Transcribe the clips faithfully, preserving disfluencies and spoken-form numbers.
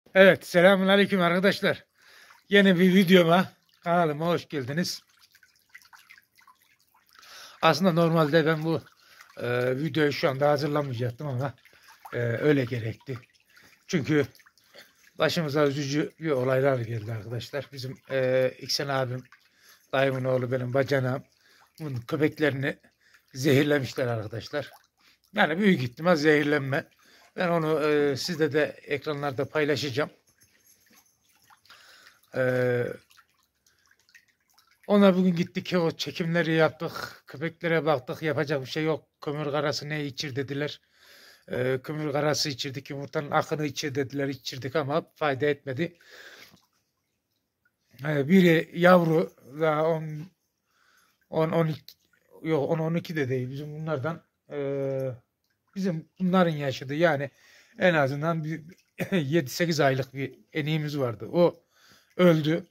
Evet, selamünaleyküm arkadaşlar. Yeni bir videoma, kanalıma hoş geldiniz. Aslında normalde ben bu e, videoyu şu anda hazırlamayacaktım ama e, öyle gerekti. Çünkü başımıza üzücü bir olaylar geldi arkadaşlar. Bizim e, İksen abim, dayımın oğlu benim bacanağım, bunun köpeklerini zehirlemişler arkadaşlar. Yani büyük ihtimal zehirlenme. Ben onu e, sizde de ekranlarda paylaşacağım. Eee Ona bugün gittik, o çekimleri yaptık. Köpeklere baktık, yapacak bir şey yok. Kömür karası ne içir dediler. Ee, kömür karası içirdik, yumurtanın akını içir dediler. İçirdik ama fayda etmedi. Ee, biri yavru, daha on, on, on iki, yok on on iki de değil. Bizim bunlardan ee, bizim bunların yaşadığı, yani en azından bir yedi sekiz aylık bir eneğimiz vardı. O öldü.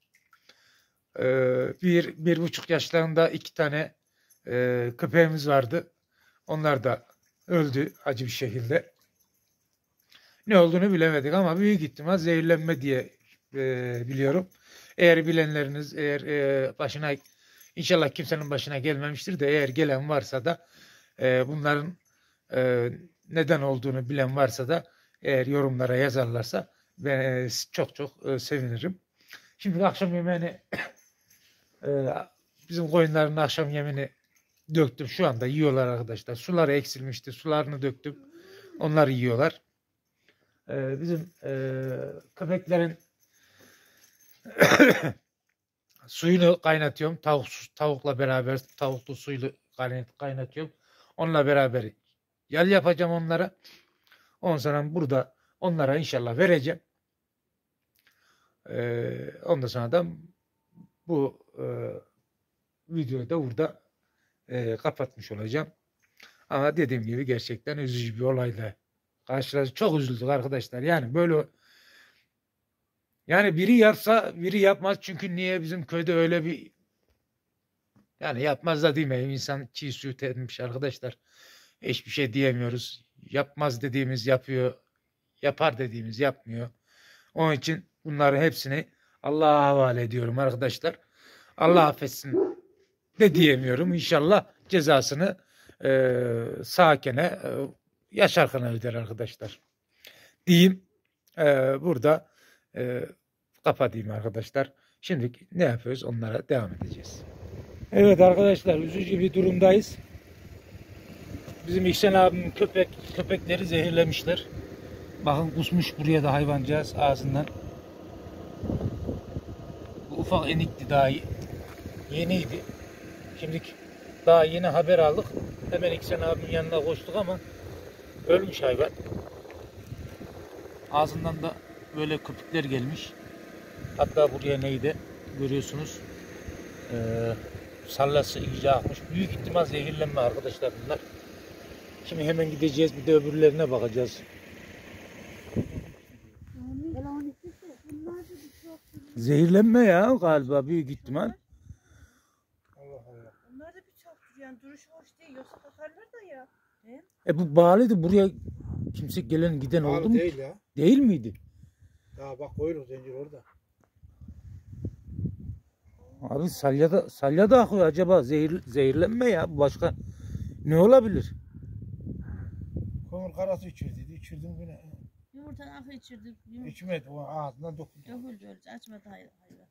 Ee, bir, bir buçuk yaşlarında iki tane e, köpeğimiz vardı. Onlar da öldü acı bir şekilde. Ne olduğunu bilemedik ama büyük ihtimal zehirlenme diye e, biliyorum. Eğer bilenleriniz, eğer e, başına, inşallah kimsenin başına gelmemiştir de, eğer gelen varsa da e, bunların e, neden olduğunu bilen varsa da eğer yorumlara yazarlarsa ben e, çok çok e, sevinirim. Şimdi akşam yemeğini Ee, bizim koyunların akşam yemini döktüm. Şu anda yiyorlar arkadaşlar. Suları eksilmişti. Sularını döktüm. Onlar yiyorlar. Ee, bizim e, köpeklerin suyunu kaynatıyorum. Tavuk, tavukla beraber tavuklu suyunu kaynatıyorum. Onunla beraber yal yapacağım onlara. Ondan sonra burada onlara inşallah vereceğim. Ee, ondan sonra da bu e, videoyu da burada e, kapatmış olacağım. Ama dediğim gibi gerçekten üzücü bir olayla karşılaştık. Çok üzüldük arkadaşlar. Yani böyle, yani biri yapsa biri yapmaz. Çünkü niye, bizim köyde öyle bir, yani yapmaz da demeyeyim, insan çiğ süt etmiş arkadaşlar. Hiçbir şey diyemiyoruz. Yapmaz dediğimiz yapıyor. Yapar dediğimiz yapmıyor. Onun için bunların hepsini Allah'a havale ediyorum arkadaşlar. Allah affetsin de diyemiyorum. İnşallah cezasını e, sakine e, yaşarken öder arkadaşlar. Diyeyim. E, burada e, kapatayım arkadaşlar. Şimdi ne yapıyoruz? Onlara devam edeceğiz. Evet arkadaşlar, üzücü bir durumdayız. Bizim İhsan abimin köpek köpekleri zehirlemişler. Bakın kusmuş buraya da hayvancağız ağzından. Bu ufak enikti, daha yeniydi. Şimdi daha yeni haber aldık. Hemen İhsan abimin yanına koştuk ama ölmüş hayvan. Ağzından da böyle köpükler gelmiş. Hatta buraya neydi görüyorsunuz. Ee, sallası iyice akmış. Büyük ihtimal zehirlenme arkadaşlar bunlar. Şimdi hemen gideceğiz, bir de öbürlerine bakacağız. Zehirlenme ya galiba, büyük ihtimal. Allah Allah. Onlar da bir çaktır yani, duruş hoş değil, yoksa takarlar da ya. He? E bu bağlıydı buraya, kimse gelen giden Bağlı oldu mu? Değil ya. Değil miydi? Ya bak koyun zincir orada. Abi salyada salyada akıyor, acaba zehir, zehirlenme ya, başka ne olabilir? Koyun karası içirdiydi. İçirdim yine. Yumurtanın akı içirdi. Yumurta İçmedi. O ağzından dokundu. döküldü öyle. Açmadı hayvan. hayvan.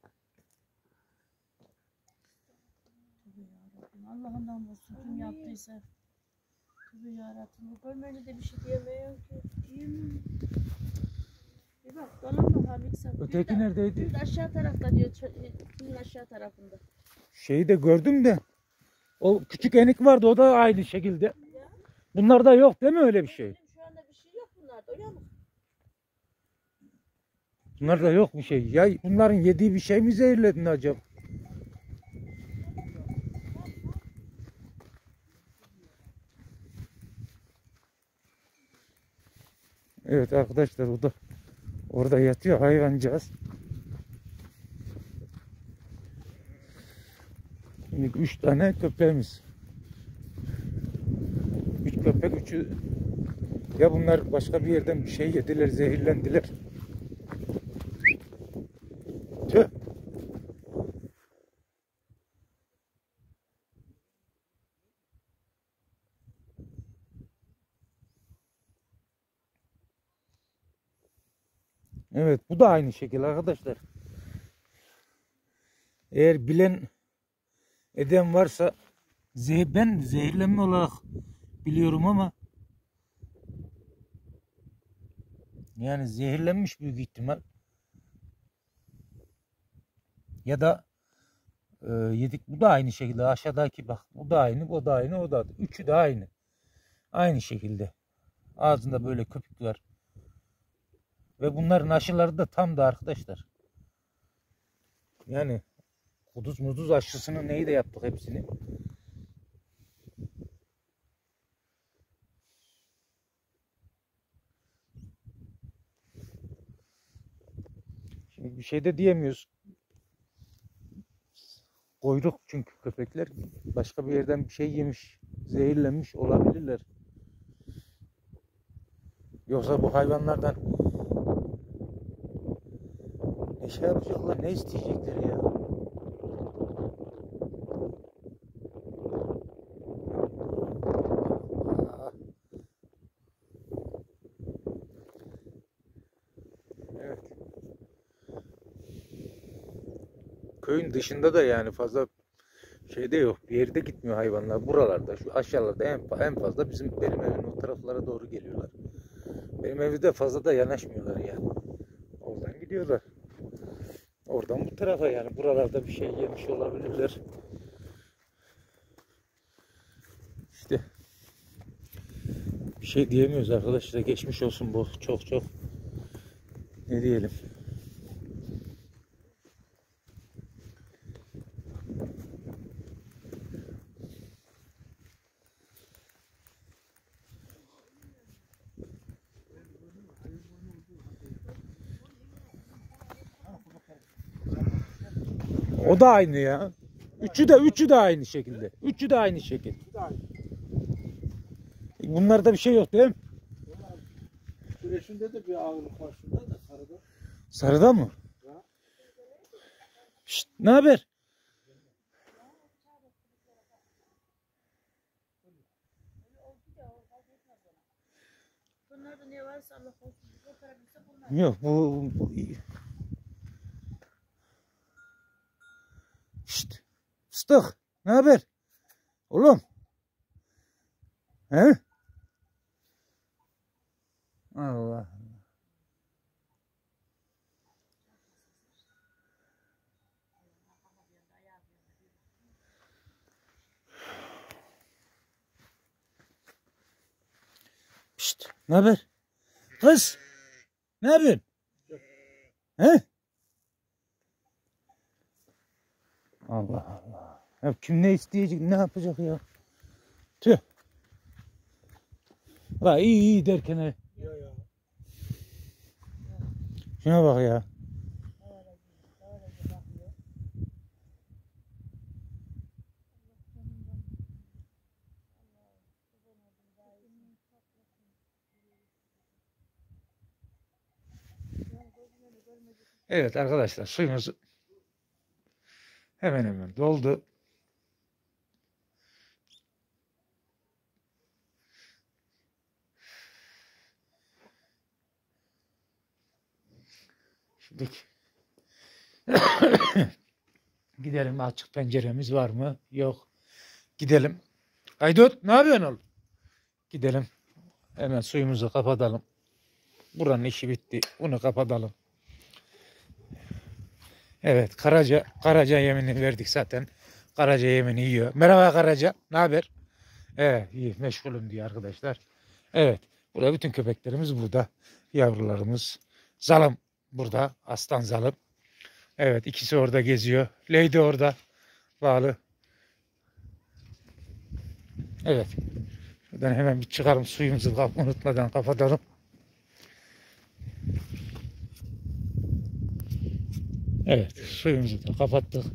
Tövbe yarabbim. Allah'ından bulsun. Kim yaptıysa. Tövbe yarabbim. Bu görmeyince de bir şey diyemiyorum ki. Diyemem. Bir bak dolan bakalım ilk sen. Öteki neredeydi? Bir de aşağı tarafta diyor. Tünün aşağı tarafında. Şeyi de gördüm de, o küçük enik vardı, o da aynı şekilde. Bunlarda yok değil mi öyle bir şey? Şu anda bir şey yok bunlarda. Öyle mi? Bunlarda yok bir şey. Ya bunların yediği bir şey mi zehirledin acaba? Evet arkadaşlar, o da orada yatıyor hayvancağız. Şimdi üç tane köpeğimiz. Üç köpek, üçü ya bunlar başka bir yerden bir şey yediler, zehirlendiler. Evet, bu da aynı şekilde arkadaşlar. Eğer bilen eden varsa, zeh ben zehirlenme olarak biliyorum ama yani zehirlenmiş büyük ihtimal. Ya da e, yedik, bu da aynı şekilde. Aşağıdaki bak, bu da aynı, o da aynı, o da üçü de aynı. Aynı şekilde. Ağzında böyle köpük var. Ve bunların aşıları da tam da arkadaşlar. Yani kuduz muduz aşısını neyi de yaptık hepsini. Şimdi bir şey de diyemiyoruz. Kuyruk çünkü köpekler başka bir yerden bir şey yemiş, zehirlenmiş olabilirler. Yoksa bu hayvanlardan ne şey yapacaklar, ne isteyecekler ya? Evet. Köyün dışında da yani fazla şeyde yok. Bir yerde gitmiyor hayvanlar. Buralarda, şu aşağılarda en, en fazla bizim benim evin o taraflara doğru geliyorlar. Benim evde fazla da yanaşmıyorlar yani. Oradan gidiyorlar. Oradan bu tarafa yani. Buralarda bir şey yemiş olabilirler. İşte bir şey diyemiyoruz arkadaşlar. Geçmiş olsun bu. Çok çok. Ne diyelim. O da aynı ya. Üçü de üçü de aynı şekilde. Üçü de aynı şekil. Bunlarda bir şey yok değil mi? Güreşinde de bir ağırlık var şunda da sarıda. Sarıda mı? Şşt, ne haber? Bunlarda ne varsa Allah olsun. Bu karabilse bunlar. Yok bu, bu... Şşt. Fıstık. Ne haber? Oğlum. He? Allah. Şşt. Ne haber? Kız. Ne yapıyorsun? He? Allah Allah. Ya kim ne isteyecek, ne yapacak ya? Tüh. La iyi iyi derken he. Ya ya. Şuna bak ya. Evet arkadaşlar, suyumuz hemen hemen doldu. Şimdi gidelim, açık penceremiz var mı? Yok. Gidelim. Aydut, ne yapıyorsun oğlum? Gidelim. Hemen suyumuzu kapatalım. Buranın işi bitti. Bunu kapatalım. Evet, Karaca, Karaca yemini verdik zaten. Karaca yemini yiyor. Merhaba Karaca, ne haber? Evet, iyi, meşgulüm diyor arkadaşlar. Evet, burada bütün köpeklerimiz burada. Yavrularımız. Zalım burada, aslan zalım. Evet, ikisi orada geziyor. Lady orada bağlı. Evet. Şuradan hemen bir çıkalım, suyumuzu kap unutmadan kapatalım. Evet, suyumuzu da kapattık.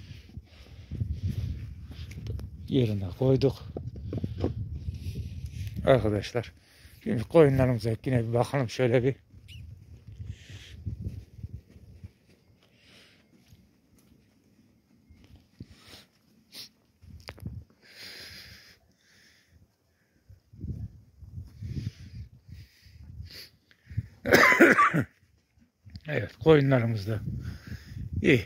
Yerine koyduk. Arkadaşlar, şimdi koyunlarımıza yine bir bakalım şöyle bir. Evet, koyunlarımız da iyi.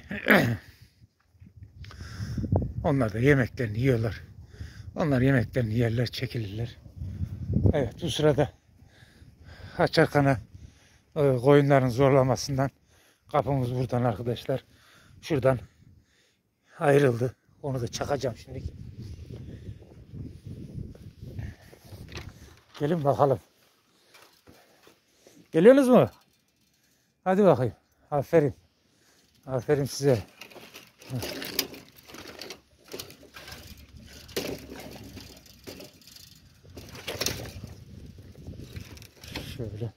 Onlar da yemeklerini yiyorlar. Onlar yemeklerini yerler, çekilirler. Evet, bu sırada Açarkan'a e, koyunların zorlamasından kapımız buradan arkadaşlar. Şuradan ayrıldı. Onu da çakacağım şimdi. Gelin bakalım. Geliyorsunuz mu? Hadi bakayım. Aferin. Aferin size. Şöyle.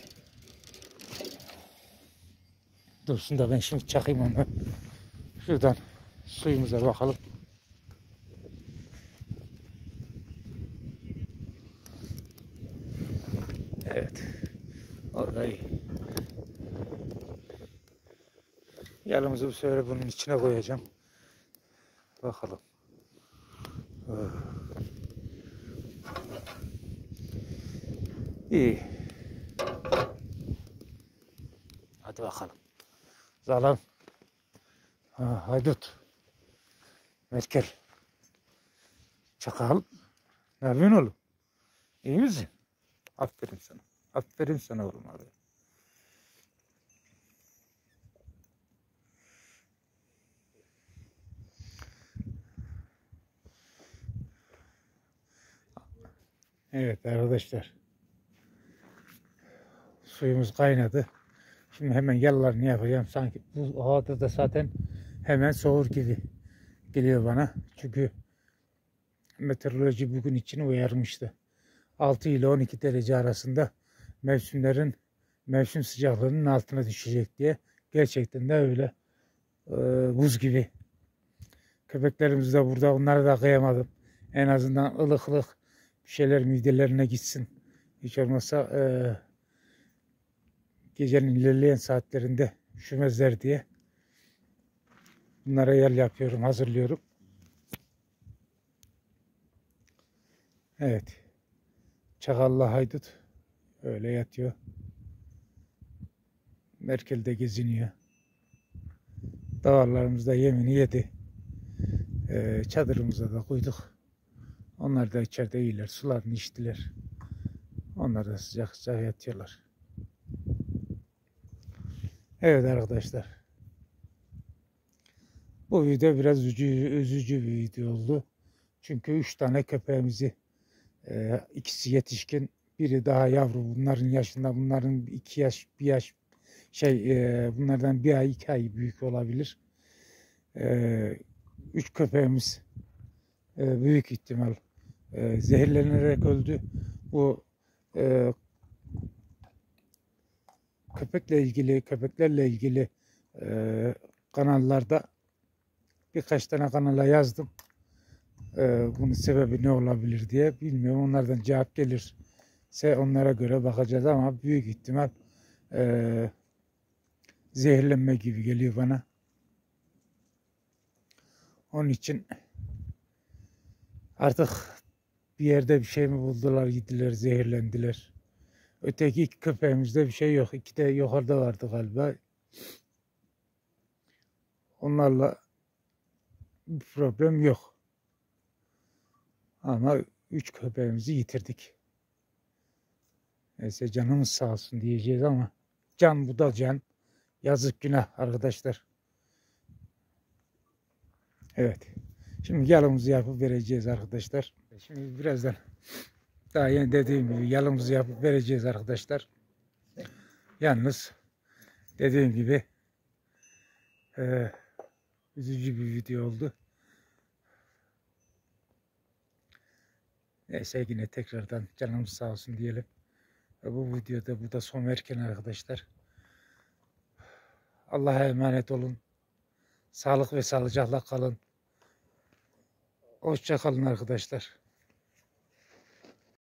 Dursun da ben şimdi çakayım onu. Şuradan suyumuza bakalım. Evet. Orada iyi. Yalımızı bu sefer bunun içine koyacağım. Bakalım. İyi. Hadi bakalım. Zalan. Ha, haydut. Merkel. Çakal. Ne yapıyorsun oğlum? İyi misin? Aferin sana. Aferin sana oğlum abi. Evet arkadaşlar. Suyumuz kaynadı. Şimdi hemen yalılarını yapacağım. Sanki bu havada da zaten hemen soğur gibi geliyor bana. Çünkü meteoroloji bugün için uyarmıştı. altı ile on iki derece arasında mevsimlerin mevsim sıcaklığının altına düşecek diye. Gerçekten de öyle. Ee, buz gibi. Köpeklerimiz de burada. Onları da kıyamadım. En azından ılık ılık bir şeyler midelerine gitsin. Hiç olmazsa e, gecenin ilerleyen saatlerinde üşümezler diye. Bunlara yer yapıyorum, hazırlıyorum. Evet. Çakallı haydut öyle yatıyor. Merkel'de geziniyor. Davarlarımızda yemini yedi. Ee, çadırımıza da koyduk. Onlar da içeride iyiler. Sularını içtiler. Onlar da sıcak sıcak yatıyorlar. Evet arkadaşlar. Bu video biraz üzücü, üzücü bir video oldu. Çünkü üç tane köpeğimizi, e, ikisi yetişkin, biri daha yavru. Bunların yaşında, bunların iki yaş, bir yaş, şey, e, bunlardan bir ay, iki ay büyük olabilir. E, üç köpeğimiz e, büyük ihtimal e, zehirlenerek öldü. Bu e, köpekle ilgili, köpeklerle ilgili e, kanallarda birkaç tane kanala yazdım. Ee, bunun sebebi ne olabilir diye. Bilmiyorum. Onlardan cevap gelirse onlara göre bakacağız ama büyük ihtimal e, zehirlenme gibi geliyor bana. Onun için artık bir yerde bir şey mi buldular, yediler, zehirlendiler. Öteki iki köpeğimizde bir şey yok. İki de yukarıda vardı galiba. Onlarla bir problem yok. Ama üç köpeğimizi yitirdik. Neyse canımız sağ olsun diyeceğiz ama can bu da can. Yazık günah arkadaşlar. Evet. Şimdi yalımızı yapıp vereceğiz arkadaşlar. Şimdi birazdan daha yeni dediğim gibi yalımızı yapıp vereceğiz arkadaşlar. Yalnız dediğim gibi e, üzücü bir video oldu. Neyse yine tekrardan canımız sağ olsun diyelim. Ve bu videoda burada son verirken arkadaşlar. Allah'a emanet olun. Sağlık ve sağlıcakla kalın. Hoşça kalın arkadaşlar.